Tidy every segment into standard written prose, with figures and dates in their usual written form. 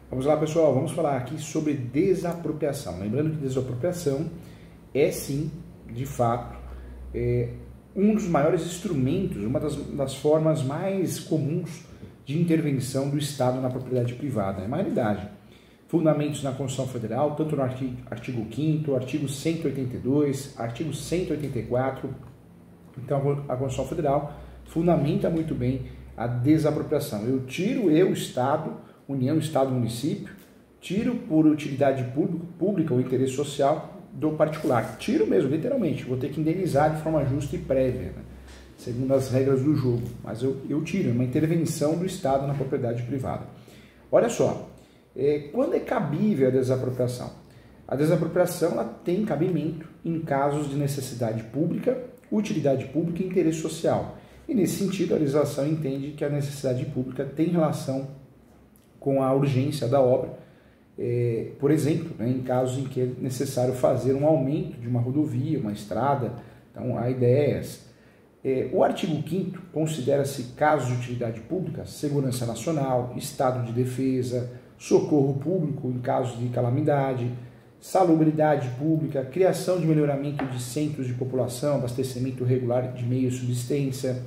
Vamos lá, pessoal, vamos falar aqui sobre desapropriação. Lembrando que desapropriação é sim, de fato, um dos maiores instrumentos, uma das formas mais comuns de intervenção do Estado na propriedade privada. É uma realidade. Fundamentos na Constituição Federal, tanto no artigo 5º, artigo 182, artigo 184. Então, a Constituição Federal fundamenta muito bem a desapropriação. Eu tiro, Estado, União, Estado, Município, tiro por utilidade pública ou interesse social do particular. Tiro mesmo, literalmente. Vou ter que indenizar de forma justa e prévia, né? Segundo as regras do jogo. Mas eu tiro, é uma intervenção do Estado na propriedade privada. Olha só, quando é cabível a desapropriação? A desapropriação ela tem cabimento em casos de necessidade pública, utilidade pública e interesse social. E nesse sentido, a legislação entende que a necessidade pública tem relação com a urgência da obra, por exemplo, em casos em que é necessário fazer um aumento de uma rodovia, uma estrada. Então, há ideias. O artigo 5º considera-se casos de utilidade pública, segurança nacional, estado de defesa, socorro público em casos de calamidade, salubridade pública, criação de melhoramento de centros de população, abastecimento regular de meio de subsistência,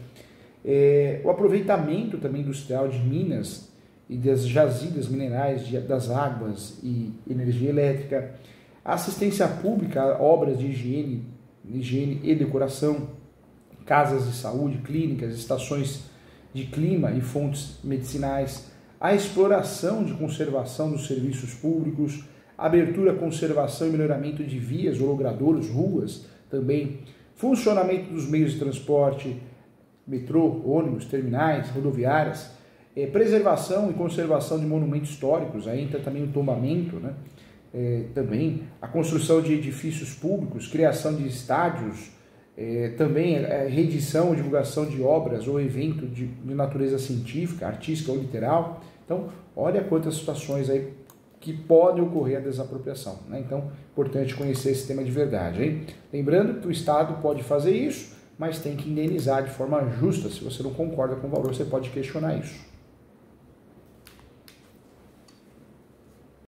o aproveitamento também industrial de minas e das jazidas minerais, das águas e energia elétrica, assistência pública, obras de higiene e decoração, casas de saúde, clínicas, estações de clima e fontes medicinais, a exploração de conservação dos serviços públicos, abertura, conservação e melhoramento de vias ou logradouros, ruas também, funcionamento dos meios de transporte, metrô, ônibus, terminais, rodoviárias, preservação e conservação de monumentos históricos, aí entra também o tombamento, né? Também a construção de edifícios públicos, criação de estádios, também reedição ou divulgação de obras ou evento de natureza científica, artística ou literal. Então, olha quantas situações aí que pode ocorrer a desapropriação, né? Então, importante conhecer esse tema de verdade, hein? Lembrando que o Estado pode fazer isso, mas tem que indenizar de forma justa. Se você não concorda com o valor, você pode questionar isso.